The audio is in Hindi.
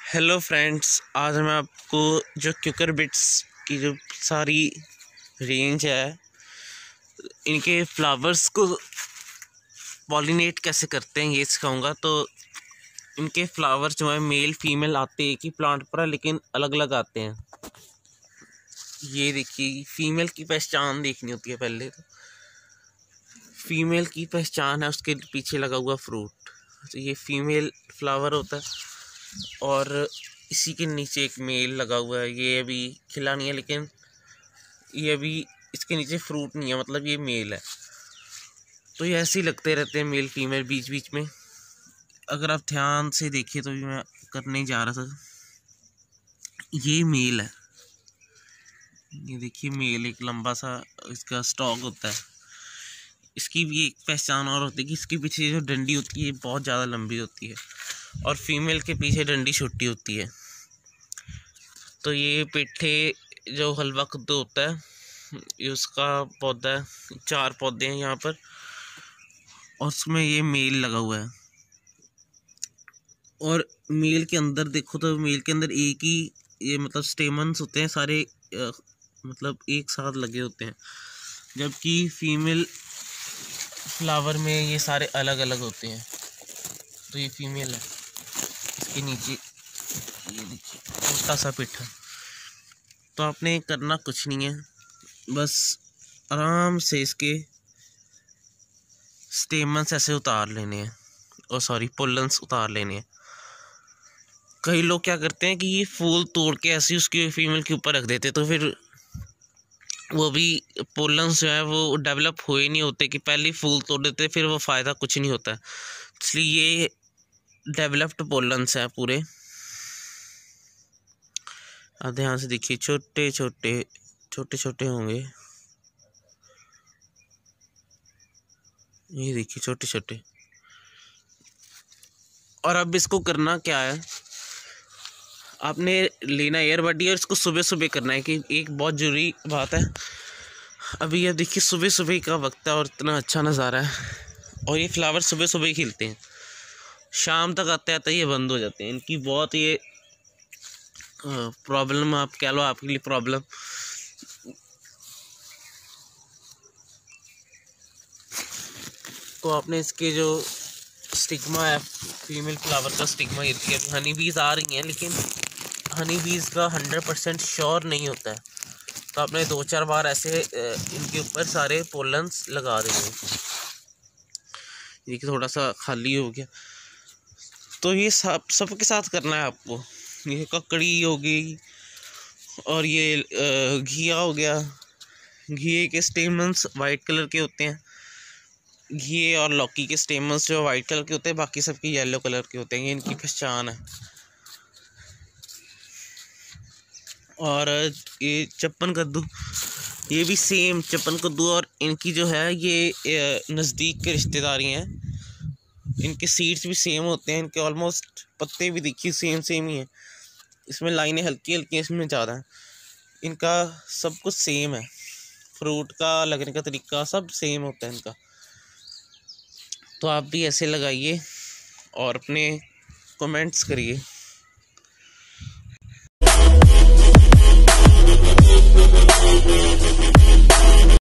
हेलो फ्रेंड्स, आज मैं आपको जो क्यूकरबिट्स की जो सारी रेंज है, इनके फ्लावर्स को पॉलिनेट कैसे करते हैं ये सिखाऊंगा। तो इनके फ्लावर्स जो है मेल फीमेल आते हैं एक ही प्लांट पर, लेकिन अलग अलग आते हैं। ये देखिए, फीमेल की पहचान देखनी होती है। पहले तो फीमेल की पहचान है, उसके पीछे लगा हुआ फ्रूट। तो ये फीमेल फ्लावर होता है और इसी के नीचे एक मेल लगा हुआ है। ये अभी खिला नहीं है, लेकिन ये अभी इसके नीचे फ्रूट नहीं है, मतलब ये मेल है। तो ये ऐसे ही लगते रहते हैं मेल फीमेल बीच बीच में। अगर आप ध्यान से देखिए तो भी मैं करने ही जा रहा था, ये मेल है। ये देखिए मेल, एक लंबा सा इसका स्टॉक होता है। इसकी भी एक पहचान और होती है कि इसके पीछे जो डंडी होती है बहुत ज़्यादा लंबी होती है और फीमेल के पीछे डंडी छोटी होती है। तो ये पेठे जो हलवा कद्दू होता है, ये उसका पौधा है। 4 पौधे हैं यहाँ पर और उसमें ये मेल लगा हुआ है। और मेल के अंदर देखो तो मेल के अंदर एक ही ये मतलब स्टेमन्स होते हैं सारे, मतलब एक साथ लगे होते हैं, जबकि फीमेल फ्लावर में ये सारे अलग अलग होते हैं। तो ये फीमेल है, इसके नीचे ये देखिए छोटा सा पेठा। तो आपने करना कुछ नहीं है, बस आराम से इसके स्टेमन्स ऐसे उतार लेने हैं, और सॉरी पोलन्स उतार लेने हैं। कई लोग क्या करते हैं कि ये फूल तोड़ के ऐसे ही उसके फीमेल के ऊपर रख देते, तो फिर वो भी पोलन्स जो है वो डेवलप हुए नहीं होते, कि पहले ही फूल तोड़ देते, फिर वो फ़ायदा कुछ नहीं होता है। इसलिए ये डेवलप्ड पोलन्स हैं पूरे। आप ध्यान से देखिए, छोटे छोटे छोटे छोटे होंगे। ये देखिए छोटे छोटे। और अब इसको करना क्या है, आपने लेना ईयरबड और इसको सुबह सुबह करना है। कि एक बहुत ज़रूरी बात है, अभी ये देखिए सुबह सुबह का वक्त है और इतना अच्छा नज़ारा है, और ये फ्लावर सुबह सुबह ही खिलते हैं, शाम तक आते आते ये बंद हो जाते हैं। इनकी बहुत ये प्रॉब्लम आप कह लो, आपके लिए प्रॉब्लम। तो आपने इसके जो स्टिग्मा है, फीमेल फ्लावर का स्टिग्मा, ये हनी बीज आ रही हैं, लेकिन हनी बीज का 100% श्योर नहीं होता है। तो आपने 2-4 बार ऐसे इनके ऊपर सारे पोलन्स लगा देंगे। ये थोड़ा सा खाली हो गया, तो ये सबके साथ करना है आपको। ये ककड़ी हो गई और ये घिया हो गया। घिए के स्टेमन्स वाइट कलर के होते हैं। घिए और लौकी के स्टेमन्स जो वाइट कलर के होते हैं, बाकी सबके येलो कलर के होते हैं। ये इनकी पहचान है। और ये चप्पन कद्दू, ये भी सेम चप्पन कद्दू, और इनकी जो है ये नज़दीक के रिश्तेदारी हैं। इनके सीड्स भी सेम होते हैं, इनके ऑलमोस्ट पत्ते भी देखिए सेम ही हैं। इसमें लाइनें हल्की हल्की, इसमें ज़्यादा हैं। इनका सब कुछ सेम है, फ्रूट का लगने का तरीका सब सेम होता है इनका। तो आप भी ऐसे लगाइए और अपने कमेंट्स करिए।